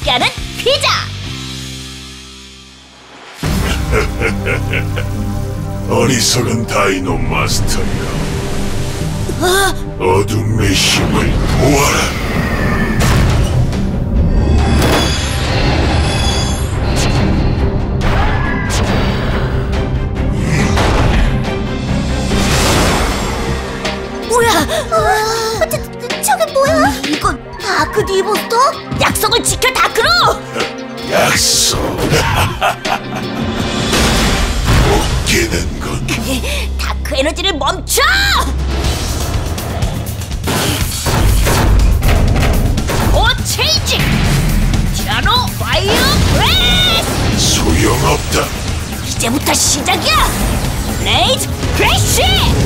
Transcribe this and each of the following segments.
함께하는 피자! 어리석은 다이노 마스터여, 어둠의 힘을 모아라. 뭐야? 저게 뭐야? 이건 다크 디버스터? 약속을 지켜, 다크로! 약속. 못 깨는 건 다크 에너지를 멈춰! 오 체인지! 티라노 파이어 브레스! 소용없다. 이제부터 시작이야! 블레이즈 크래쉬!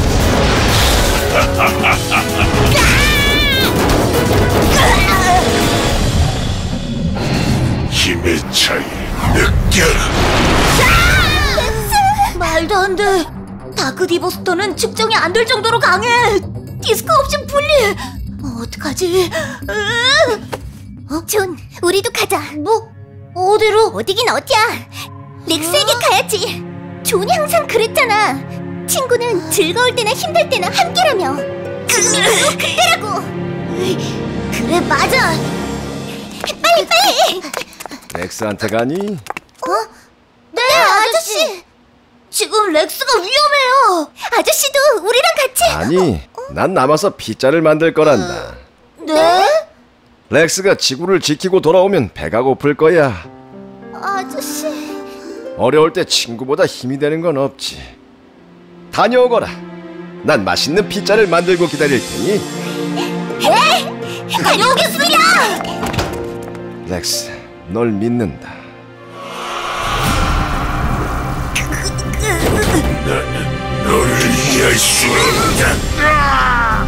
힘의 차이 느껴라. 말도 안 돼. 다크 디버스터는 측정이 안 될 정도로 강해. 디스크 없이 분리해. 어떡하지? 존, 우리도 가자. 뭐? 어디로? 어디긴 어디야. 렉스에게 가야지. 존이 항상 그랬잖아. 친구는 즐거울 때나 힘들 때나 함께라며. 그때라고. 그래, 맞아. 빨리. 렉스한테 가니? 네, 아저씨. 지금 렉스가 위험해요. 아저씨도 우리랑 같이. 아니, 난 남아서 피자를 만들 거란다. 네? 렉스가 지구를 지키고 돌아오면 배가 고플 거야. 아저씨. 어려울 때 친구보다 힘이 되는 건 없지. 다녀오거라. 난 맛있는 피자를 만들고 기다릴 테니. 네, 다녀오겠습니다. 렉스, 널 믿는다. 나는 너를 이해할 수 없다.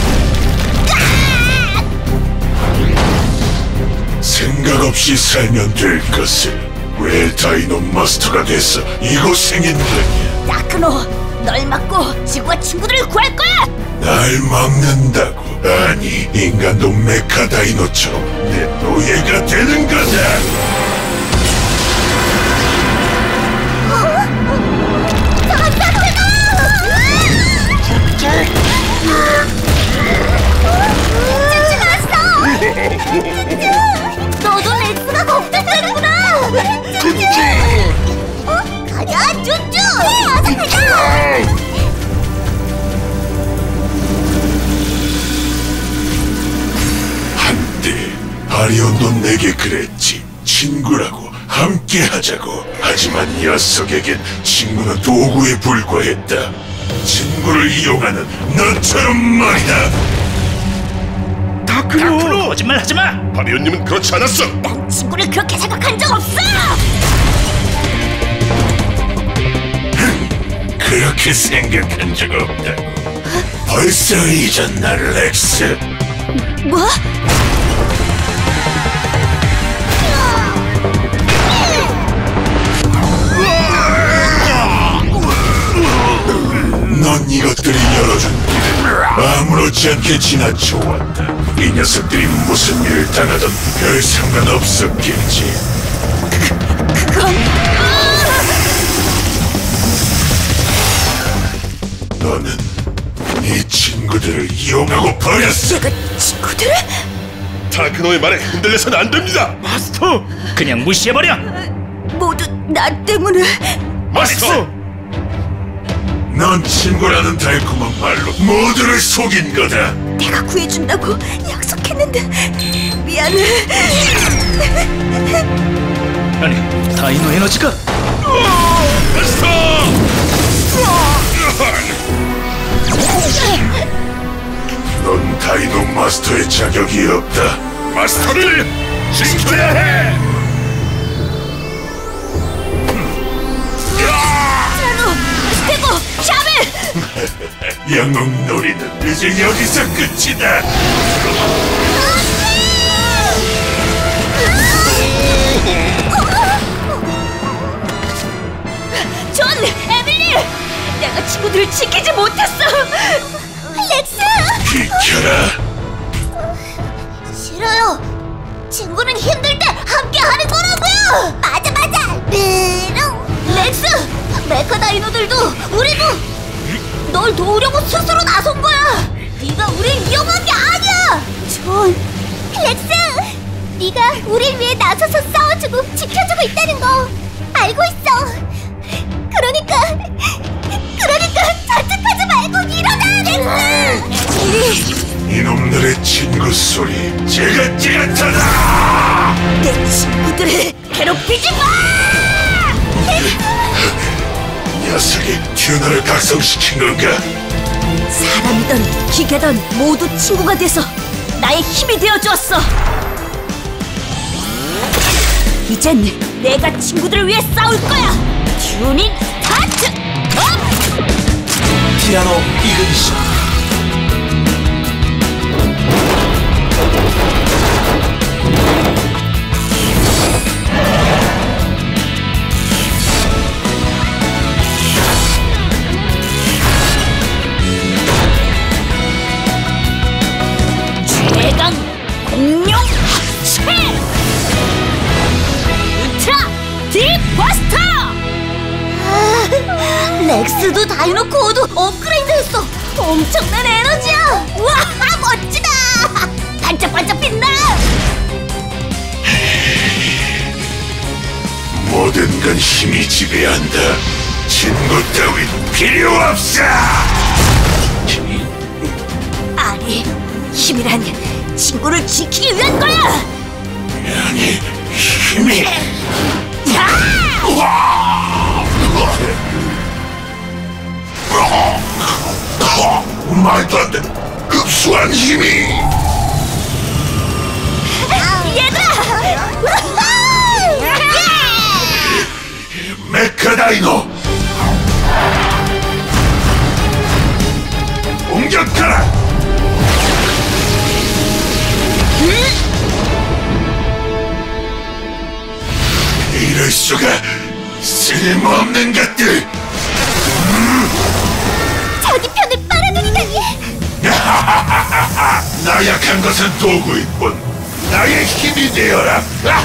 생각 없이 살면 될 것을 왜 다이노 마스터가 돼서 이고생인 거냐? 다크노, 널 막고 지구와 친구들을 구할 거야! 날 막는다고? 아니, 인간도 메카 다이노처럼 내 노예가 되는 거다. 너도 렉스가 걱정되는구나! 가자, 쭈쭈! 어서 가자. 한때 바리온도 내게 그랬지. 친구라고 함께 하자고. 하지만 녀석에겐 친구는 도구에 불과했다. 친구를 이용하는 너처럼 말이다. 다크로 거짓말 하지 마. 바리온님은 그렇지 않았어. 난 친구를 그렇게 생각한 적 없어! 그렇게 생각한 적 없다고. 벌써 잊었나, 렉스? 뭐? 넌 이것들이 열어준 길을 아무렇지 않게 지나쳐왔다. 이 녀석들이 무슨 일을 당하던 별 상관없었겠지. 그건... 너는 네 친구들을 이용하고 버렸어. 내가 친구들을? 다크노의 말에 흔들려서는 안 됩니다. 마스터, 그냥 무시해버려. 모두 나 때문에... 마스터! 넌 친구라는 달콤한 말로 모두를 속인 거다. 내가 구해준다고 약속했는데 미안해. 아니, 다이노 에너지가. 마스터! 넌 다이노 마스터의 자격이 없다. 마스터를 지켜야 해! 티라노, 스테고, 샤벨! 영웅놀이는 이제 여기서 끝이다. 존, 에밀리! 내가 친구들을 지키지 못했어! 렉스! 비켜라. 싫어요. 친구는 힘들 때 함께 하는 거라고요. 맞아 메롱. 렉스, 메카 다이노들도 우리도 널 도우려고 스스로 나선 거야. 네가 우릴 위험한 게 아니야. 존, 렉스, 네가 우릴 위해 나서서 싸워주고 지켜주고 있다는 거 알고 있어. 그러니까 자책하지 말고 일어나, 렉스. 이놈들의 친구 소리 제가 찌릿하다. 내 친구들을 괴롭히지 마. 녀석이 튜너를 각성시킨 건가? 사람이든 기계든 모두 친구가 돼서 나의 힘이 되어주었어. 이젠 내가 친구들을 위해 싸울 거야. 튜닝 스타트! 티라노 이그니션. 최강 공룡 합체! 울트라 딥버스터! 렉스도 다이노 코어도 업그레이드했어. 엄청난 에너지야. 우와, 멋지다. 반짝반짝 빛나. 모든 건 힘이 지배한다. 친구 따윈 필요 없어. 아니, 힘이란 친구를 지키기 위한 거야. 아니, 힘이 말도 안 돼. 흡수한 힘이. 얘들아! 메카다이노 공격하라. 이럴 수가. 쓸모없는 것들. 자기 편을 빨아들이다니. 나약한 것은 도구일 뿐. 나의 힘이 되어라.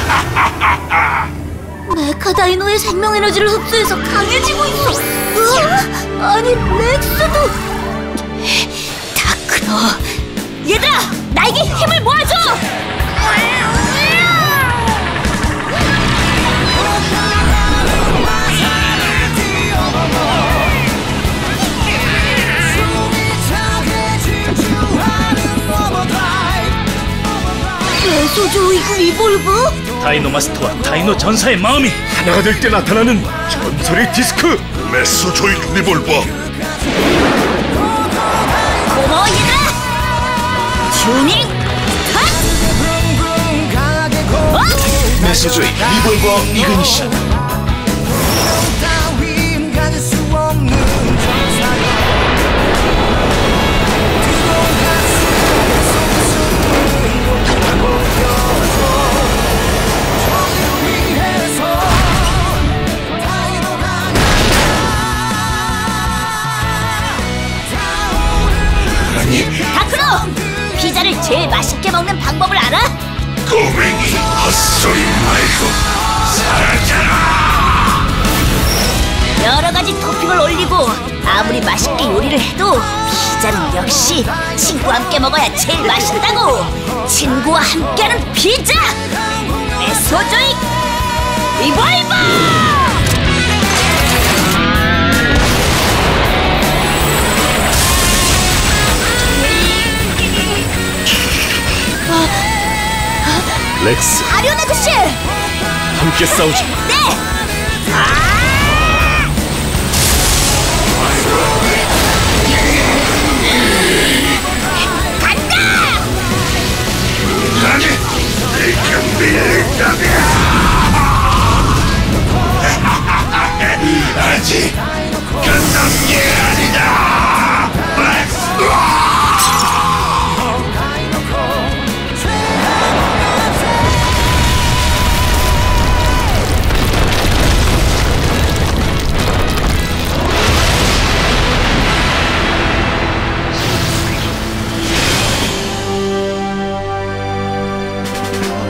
메카 다이노의 생명 에너지를 흡수해서 강해지고 있어. 우와, 아니 렉스도. 다크로. 얘들아, 나에게 힘을 모아줘. 메소조이크 리볼브? 다이노 마스터와 다이노 전사의 마음이 하나가 될 때 나타나는 전설의 디스크. 메소조익 리볼버. 고마워 얘들아. 튜닝 스타트! 메소조의 리볼버 이그니션. 다크로! 피자를 제일 맛있게 먹는 방법을 알아? 꼬맹이 헛소리 말고 사라져라. 여러 가지 토핑을 올리고 아무리 맛있게 요리를 해도 피자는 역시 친구와 함께 먹어야 제일 맛있다고. 친구와 함께하는 피자! 메소조익 리볼버! 렉스, 아리온 아저씨! 함께 싸우자. 네! 간다! 아니, 내가 밀렸다며. 아직 끝난 게 아니다.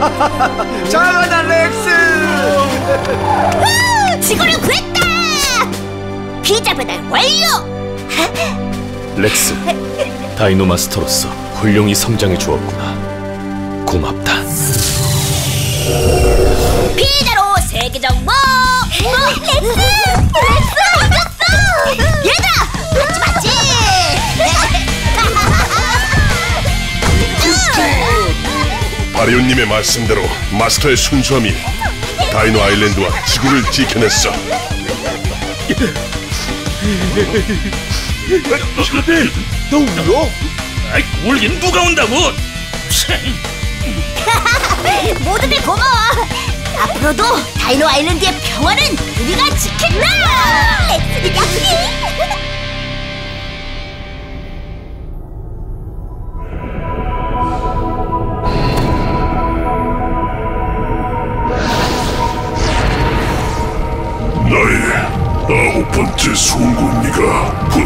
장하다 렉스. 지구를 구했다. 피자 배달 완료. 렉스, 다이노 마스터로서 훌륭히 성장해 주었구나. 고맙다. 피자로 세계 정보. 렉스 이겼어. 얘들아, 맞지. 바리온님의 말씀대로 마스터의 순수함이 다이노 아일랜드와 지구를 지켜냈어. 너 울어? 아이, 울긴 누가 온다고? 모두들 고마워. 앞으로도 다이노 아일랜드의 평화는 우리가 지킨다. 렉스는 약속. 나의 9번째 송곳니가 곧